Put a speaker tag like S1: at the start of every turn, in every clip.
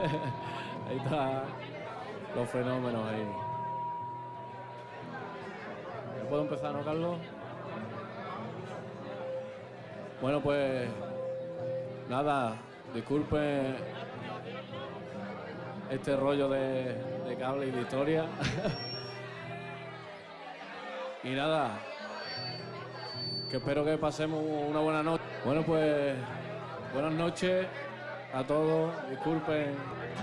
S1: Ahí está los fenómenos ahí. ¿Ya puedo empezar, no, Carlos? Bueno, pues nada, disculpen este rollo de cable y de historia. Y nada, que espero que pasemos una buena noche. Bueno, pues buenas noches a todos, disculpen.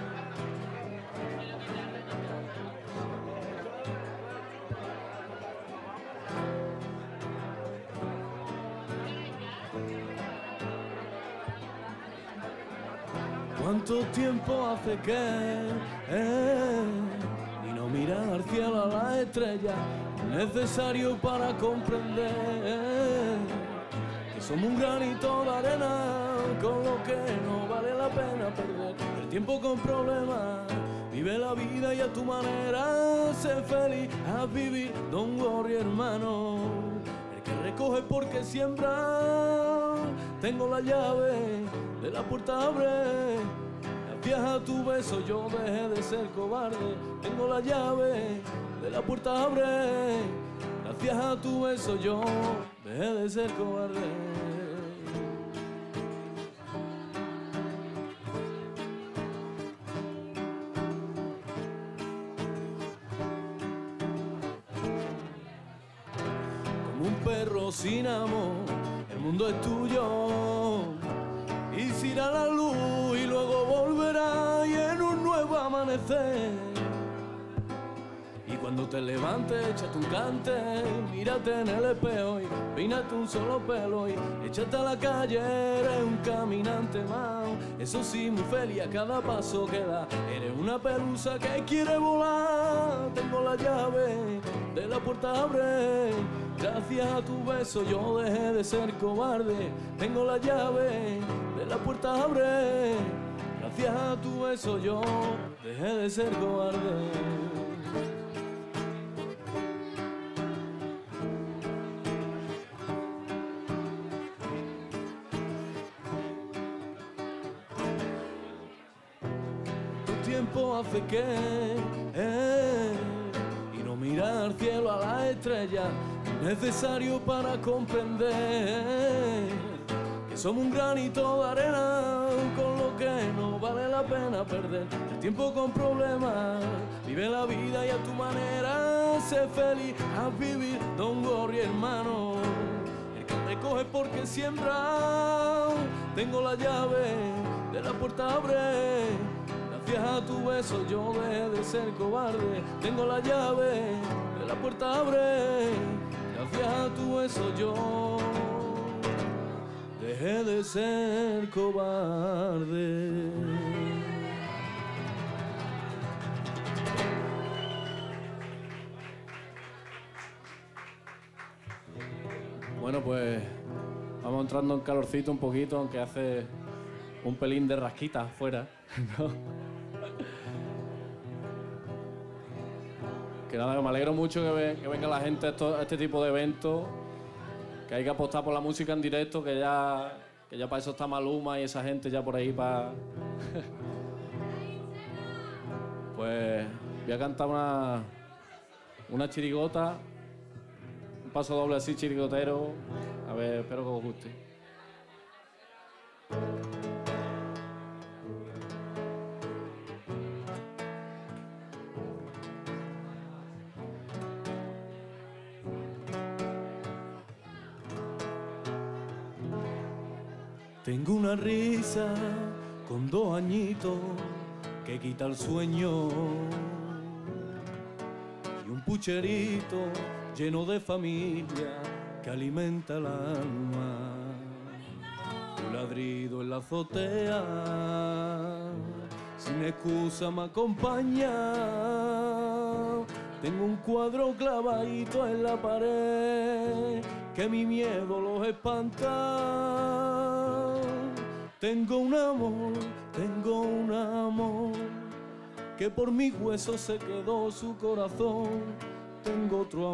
S2: ¿Cuánto tiempo hace que y no mirar al cielo, a las estrellas, necesario para comprender que somos un granito de arena con lo que no vale la pena perder el tiempo con problemas? Vive la vida y a tu manera, sé feliz, a vivir, don't worry, hermano. El que recoge porque siembra, tengo la llave de la puerta, abre. Gracias a tu beso yo dejé de ser cobarde. Tengo la llave de la puerta, abre. Gracias a tu beso yo dejé de ser cobarde. Como un perro sin amor, el mundo es tuyo. Y se irá la luz y luego volverá y en un nuevo amanecer. Y cuando te levantes, échate un cante, mírate en el espejo y peínate un solo pelo y échate a la calle, eres un caminante más. Eso sí, muy feliz a cada paso que da. Eres una pelusa que quiere volar. Tengo la llave de la puerta, abre. Gracias a tu beso yo dejé de ser cobarde. Tengo la llave de la puerta, abre. Gracias a tu beso yo dejé de ser cobarde. Tu tiempo hace que y no mirar al cielo, a las estrellas, necesario para comprender que somos un granito de arena con lo que no vale la pena perder el tiempo con problemas. Vive la vida y a tu manera, sé feliz, a vivir, don't worry, hermano. El que recoge porque siembra, tengo la llave de la puerta, abre. Gracias a tu beso yo dejé de ser cobarde. Tengo la llave de la puerta, abre. Gracias a tu beso yo dejé de ser cobarde.
S1: Bueno, pues vamos entrando en calorcito un poquito, aunque hace un pelín de rasquita afuera, ¿no? Que nada, que me alegro mucho que venga la gente a este tipo de eventos, que hay que apostar por la música en directo, que ya para eso está Maluma y esa gente ya por ahí para... Pues voy a cantar una chirigota, un paso doble así chirigotero, a ver, espero que os guste.
S2: Tengo una risa con 2 añitos que quita el sueño y un pucherito lleno de familia que alimenta el alma. Un ladrido en la azotea sin excusa me acompaña. Tengo un cuadro clavadito en la pared que mi miedo los espanta. Tengo un amor que por mis huesos se quedó su corazón. Tengo otro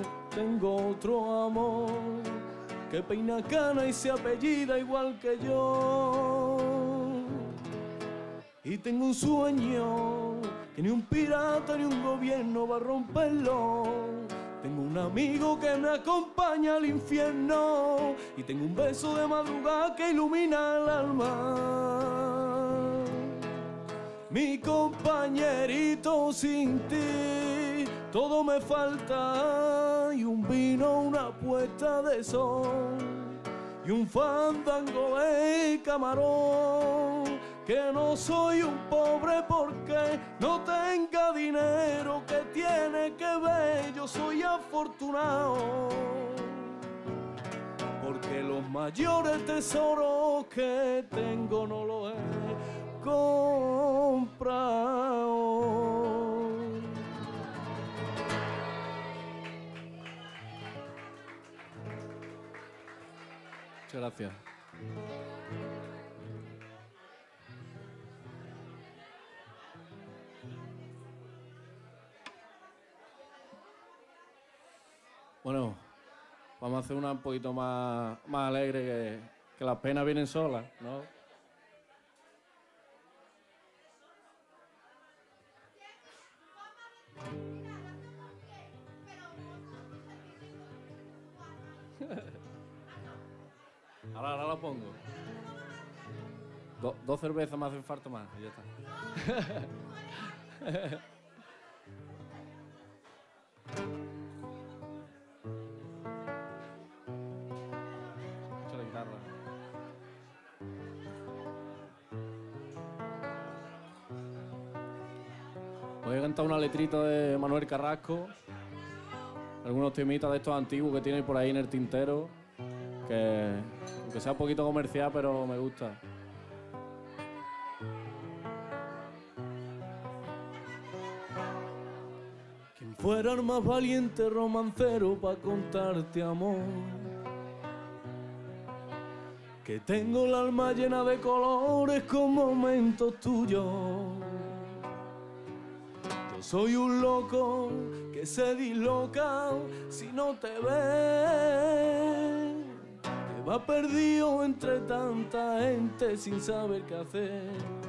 S2: amor que peina cana y se apellida igual que yo. Y tengo un sueño que ni un pirata ni un gobierno va a romperlo. Tengo un amigo que me acompaña al infierno y tengo un beso de madrugada que ilumina el alma. Mi compañerito, sin ti todo me falta, y un vino, una puesta de sol y un fandango de camarón. Que no soy un pobre porque no tenga dinero, que tiene que ver, yo soy afortunado, porque los mayores tesoros que tengo no los he comprado.
S1: Muchas gracias. Bueno, vamos a hacer una un poquito más alegre, que las penas vienen solas, ¿no? Ahora la pongo. Dos cervezas me hacen falta más, y ya está. Escucha la guitarra. Voy a cantar una letrita de Manuel Carrasco, algunos temitas de estos antiguos que tiene por ahí en el tintero, que aunque sea un poquito comercial, pero me gusta.
S2: Quien fuera el más valiente romancero pa' contarte amor, que tengo el alma llena de colores con momentos tuyos. Yo soy un loco que se disloca si no te ve, que va perdido entre tanta gente sin saber qué hacer.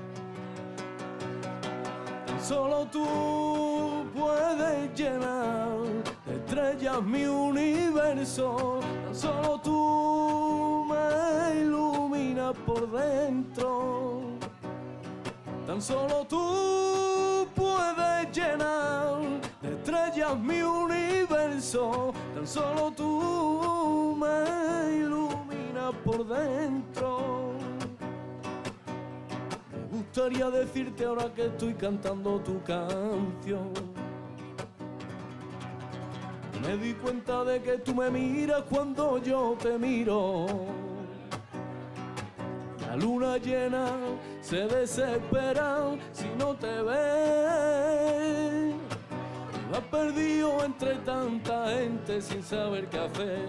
S2: Tan solo tú puedes llenar de estrellas mi universo, tan solo tú me iluminas por dentro, tan solo tú puedes llenar de estrellas mi universo, tan solo tú me iluminas por dentro. Me gustaría decirte ahora que estoy cantando tu canción, me di cuenta de que tú me miras cuando yo te miro. La luna llena se desespera si no te ve, va perdido entre tanta gente sin saber qué hacer.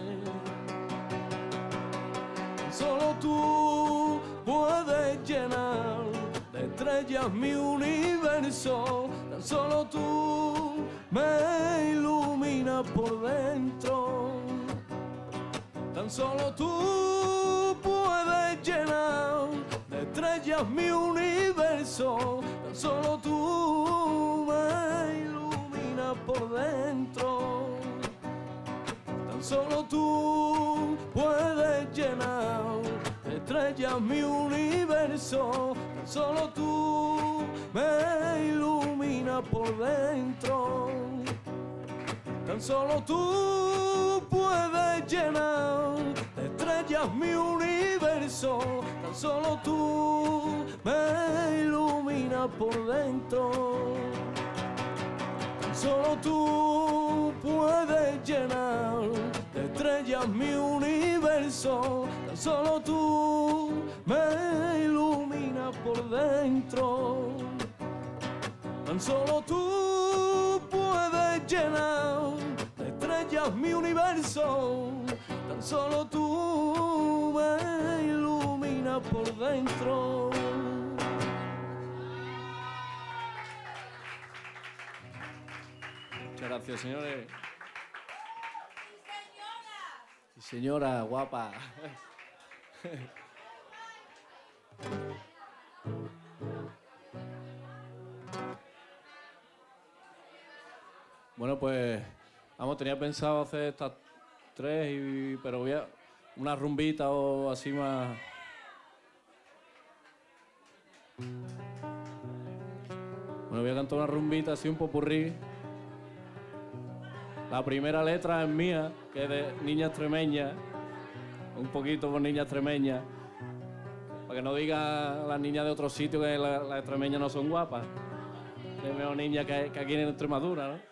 S2: Solo tú puedes llenar de estrellas mi universo, tan solo tú me iluminas por dentro, tan solo tú puedes llenar de estrellas mi universo, tan solo tú me iluminas por dentro, tan solo tú puedes llenar de estrellas mi universo, tan solo tú me iluminas por dentro, tan solo tú puedes llenar de estrellas mi universo, tan solo tú me iluminas por dentro, tan solo tú puedes llenar de estrellas mi universo, tan solo tú me iluminas por dentro, tan solo tú puedes llenar de estrellas mi universo, tan solo tú me iluminas por dentro.
S1: Muchas gracias, señores. Sí, señora, guapa. Bueno, pues, vamos, tenía pensado hacer estas tres, pero voy a una rumbita o así más. Bueno, voy a cantar una rumbita así, un popurrí. La primera letra es mía, que es de Niña Extremeña, un poquito por Niña Extremeña, para que no digan las niñas de otros sitios que las extremeñas no son guapas. Es mejor niña que aquí en Extremadura, ¿no?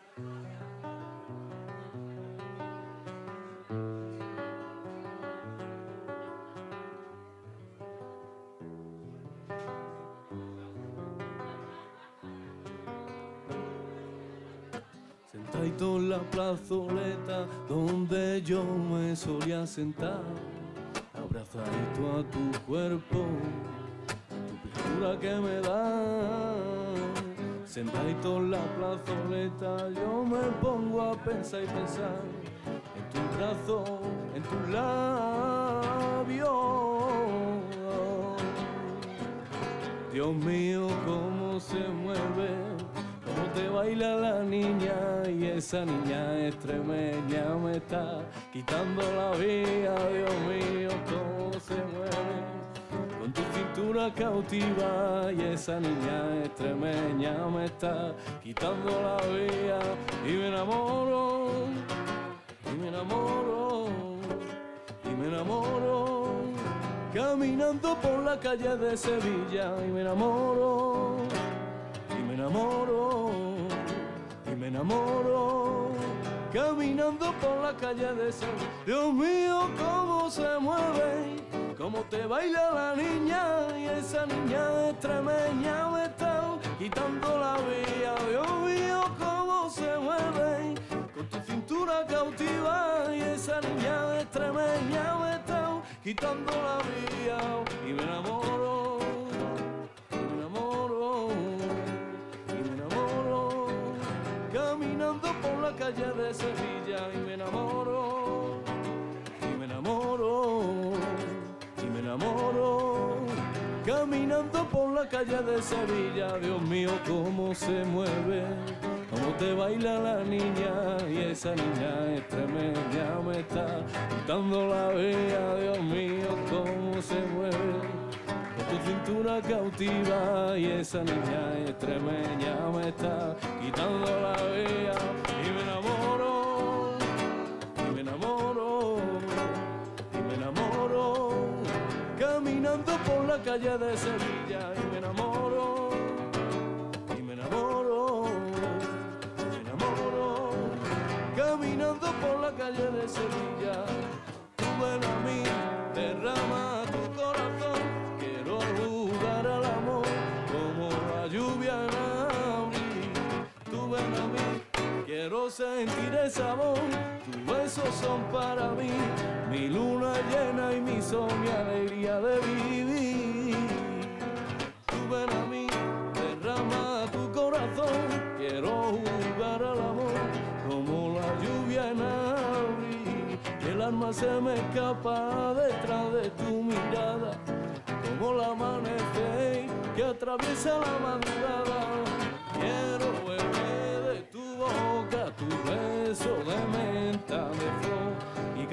S2: Sentadito en la plazoleta donde yo me solía sentar, abrazadito a tu cuerpo, tu pintura que me da. Sentadito en la plazoleta yo me pongo a pensar y pensar en tus brazos, en tus labios. Dios mío, cómo se mueve, cómo te baila la niña, y esa niña extremeña me está quitando la vida. Dios mío, cómo se mueve, con tu cintura cautiva, y esa niña extremeña me está quitando la vida. Y me enamoro, y me enamoro, y me enamoro, caminando por la calle de Sevilla. Y me enamoro, y me enamoro, y me enamoro, caminando por la calle de Sevilla. Dios mío, cómo se mueve, cómo te baila la niña, y esa niña extremeña me está quitando la vida. Dios mío, cómo se mueve, con tu cintura cautiva, y esa niña extremeña me está quitando la vida. Y me enamoro, y me enamoro, y me enamoro, caminando por la calle de Sevilla. Y me enamoro, y me enamoro, y me enamoro, caminando por la calle de Sevilla. Dios mío, cómo se mueve, cómo te baila la niña, y esa niña extremeña me está quitando la vida. Dios mío, cómo se mueve, con tu cintura cautiva, y esa niña extremeña me está quitando la vida. Y me enamoro, y me enamoro, y me enamoro, caminando por la calle de Sevilla. Y me enamoro, y me enamoro, y me enamoro, caminando por la calle de Sevilla. Tú ven a mí, derrama tu corazón, quiero jugar al amor como la lluvia en abril. Tú ven a mí, quiero sentir el sabor, tus besos son para mí mi luna llena y mi sol, mi alegría de vivir. Tú ven a mí, derrama tu corazón, quiero jugar al amor como la lluvia en abril. Y el alma se me escapa detrás de tu mirada, como el amanecer que atraviesa la madrugada. Quiero beber de tu boca, tu beso de menta, de flor y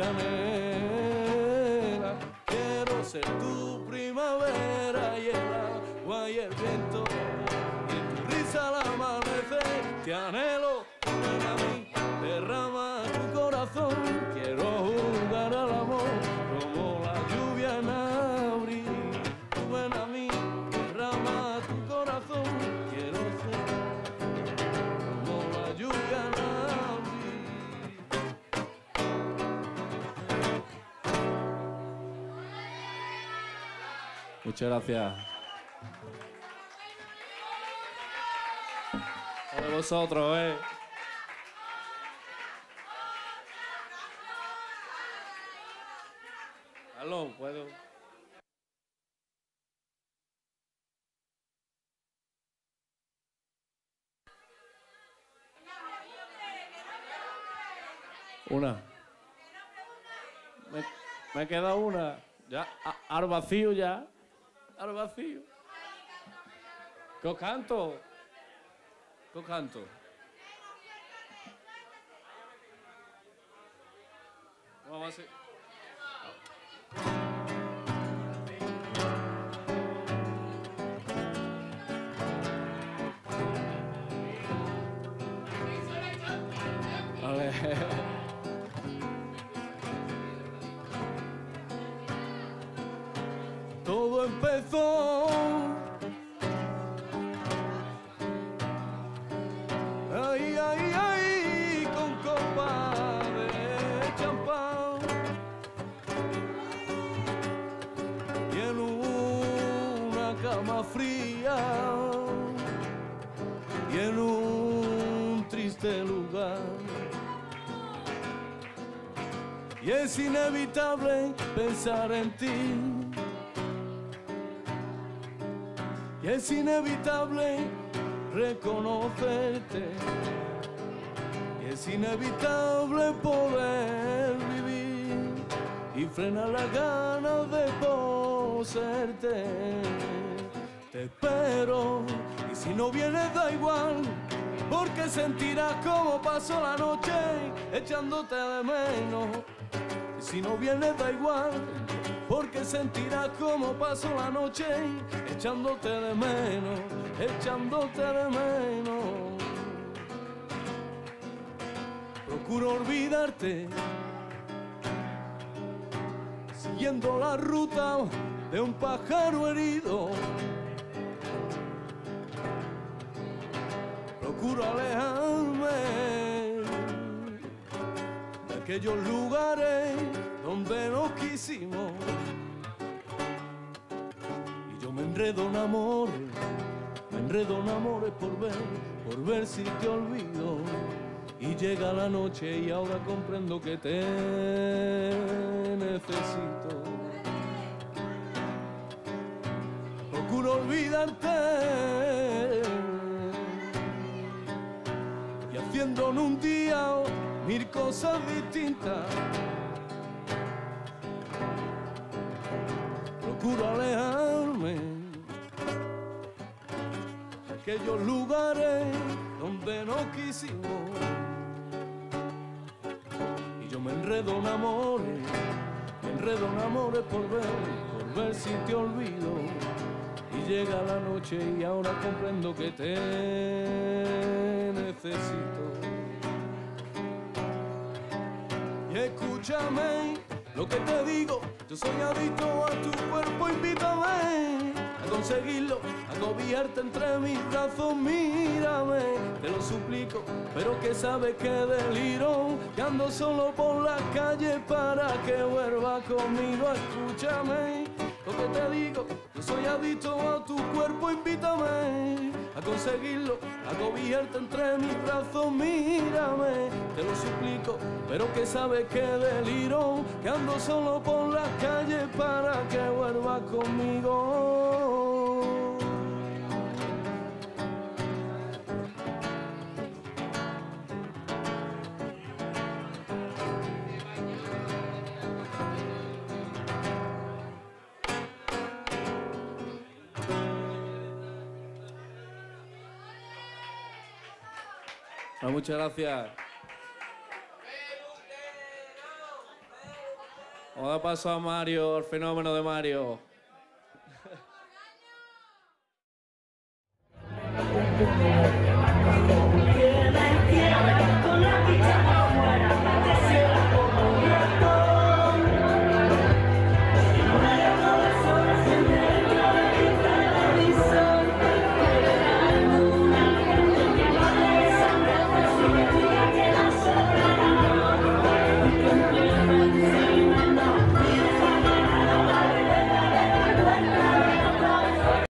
S2: canela. Quiero ser tu primavera y el agua y el viento, y en tu risa al amanecer te anhelo. Ven a mí, derrama tu corazón, quiero jugar al amor como la lluvia en abril. Tú ven a mí, derrama tu corazón, quiero ser como la lluvia en abril.
S1: Muchas gracias. A de vosotros, Aló, ¿puedo? Una. Me queda una. Ya, al vacío ya. Al vacío. ¿Qué os canto? ¿Qué os canto? vamos a hacer. Vale.
S2: Todo empezó ay, ay, ay, con copa de champán y en una cama fría y en un triste lugar. Y es inevitable pensar en ti. Y es inevitable reconocerte. Y es inevitable poder vivir y frenar las ganas de poseerte. Te espero y si no vienes da igual, porque sentirás como pasó la noche echándote de menos. Y si no vienes da igual, porque sentirás como pasó la noche echándote de menos, echándote de menos. Procuro olvidarte, siguiendo la ruta de un pájaro herido. Procuro alejarme de aquellos lugares donde nos quisimos. Y yo me enredo en amores por ver si te olvido. Y llega la noche y ahora comprendo que te necesito. Procuro olvidarte y haciendo en un día 1000 cosas distintas. Procuro alejarme de aquellos lugares donde no quisimos. Y yo me enredo en amores por ver si te olvido. Y llega la noche y ahora comprendo que te necesito. Y escúchame lo que te digo, yo soy adicto a tu cuerpo, invítame a conseguirlo, a cobijarte entre mis brazos, mírame, te lo suplico, pero que sabes que deliro, que ando solo por la calle para que vuelvas conmigo. Escúchame lo que te digo, yo soy adicto a tu cuerpo, invítame a conseguirlo, a cobijarte entre mis brazos, mírame, te lo suplico, pero que sabes que deliro, que ando solo por la calle para que vuelvas conmigo.
S1: Muchas gracias. Vamos a dar paso a Mario, el fenómeno de Mario.
S3: Con la guitarra